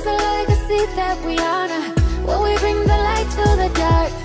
is a legacy that we honor when we bring the light to the dark.